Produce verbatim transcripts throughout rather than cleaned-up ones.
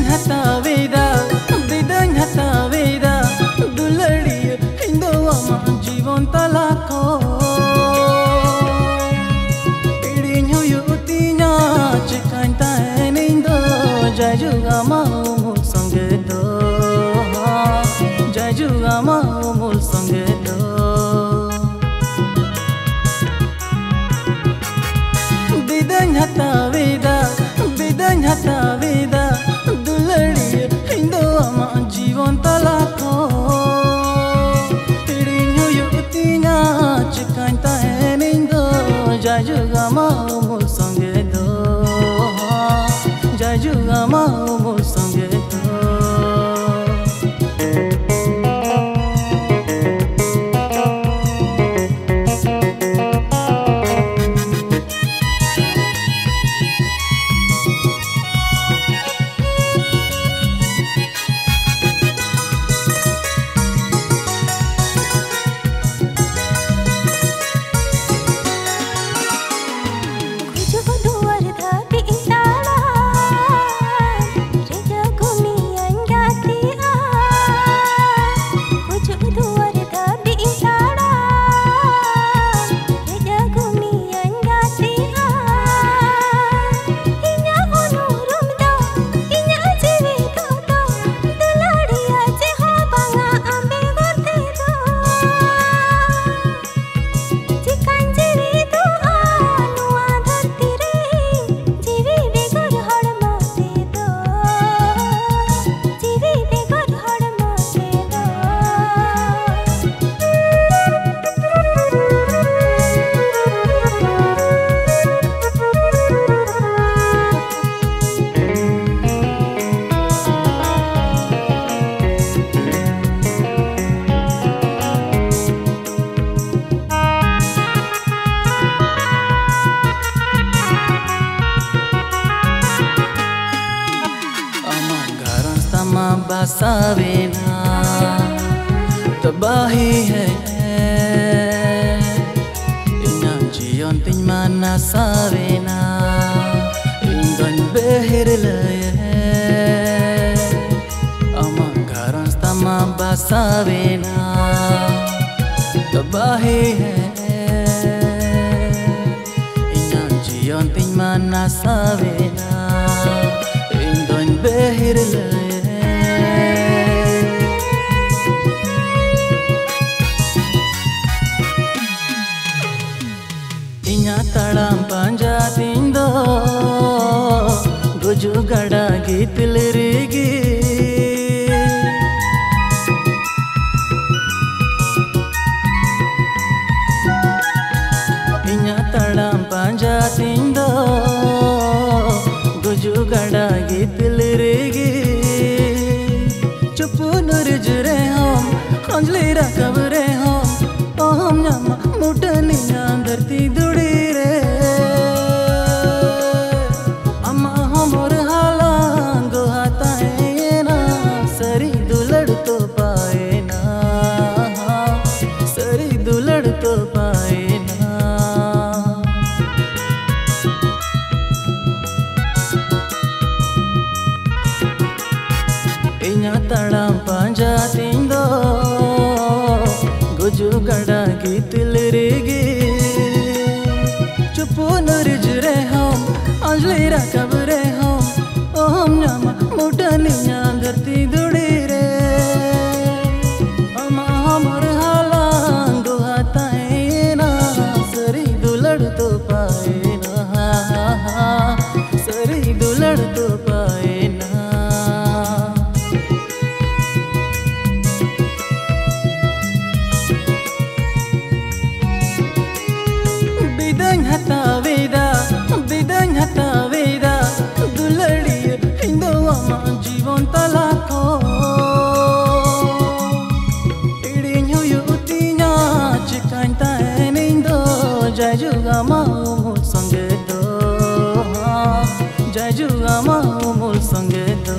hataweida bidañ hataweida duladiya indo ama जीवन talako idiñ huyutinya chikañ taenindo jaju ama umul sangedo jaju ama umul sangedo bidañ hataweida bidañ hataweida duladiya indo ama जीवन talako jaju gama umul sangedo jaju gama umul sangedo basavena tabahi hai inan jion tin mana savena ingan behir laye amang garan stama basavena tabahi hai inan jion tin mana savena ingan behir laye talam panja tindo goju gada gitilirigi inya talam panja tindo goju gada gitilirigi chupu nurjure hom anjli rakabre hom om nyama mudani andarti dudi talam panja tindo goju gada gitilirigi chupu nurjure hom anjli rakabre hom om nyama mudani andarti dudi re ama hamar halang do hataina sari dulad to paena sari dulad to paena hataweida bidañ hataweida duladiya indo ama जीवन talako idiñ huyutinya chikañ taenindo jaju gama umul sangedo jaju gama umul sangedo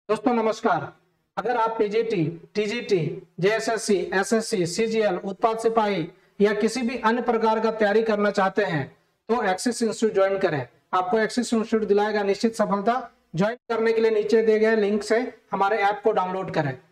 दोस्तों नमस्कार। अगर आप PGT, TGT, JSSC, SSC, CGL, उत्पाद सिपाही या किसी भी अन्य प्रकार का तैयारी करना चाहते हैं तो एक्सिस इंस्टीट्यूट ज्वाइन करें। आपको एक्सिस इंस्टीट्यूट दिलाएगा निश्चित सफलता। ज्वाइन करने के लिए नीचे दिए गए लिंक से हमारे ऐप को डाउनलोड करें।